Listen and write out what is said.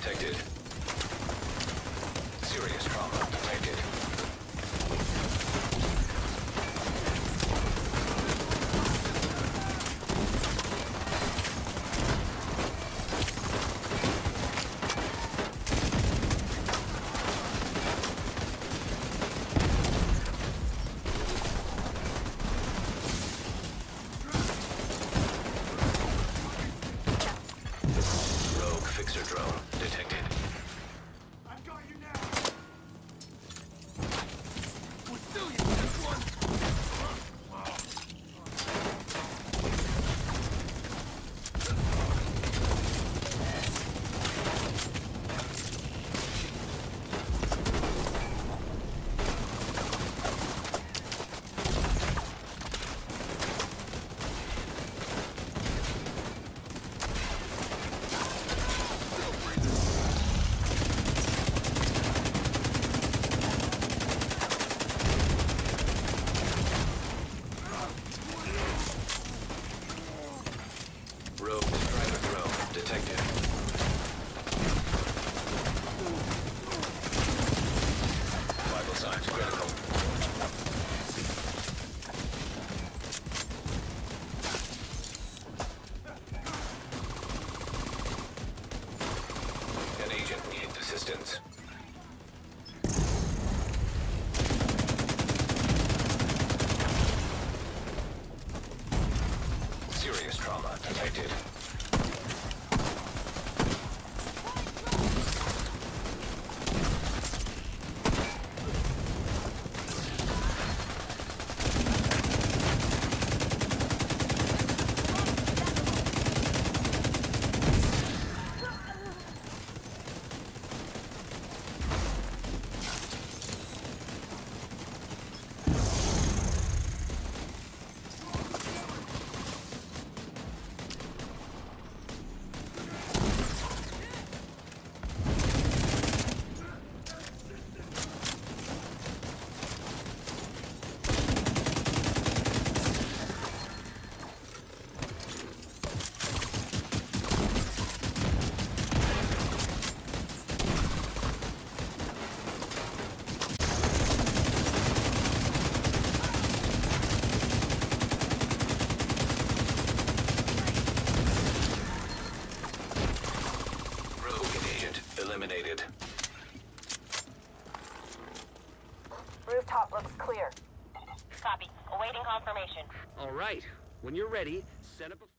detected. Serious trauma detected. Fixer drone detected. I've got you now. We'll still use this one. Rogue striker drone detected. Vital signs critical. An agent needs assistance. Serious trauma detected. Eliminated. Rooftop looks clear. Copy. Awaiting confirmation. All right. When you're ready, set up a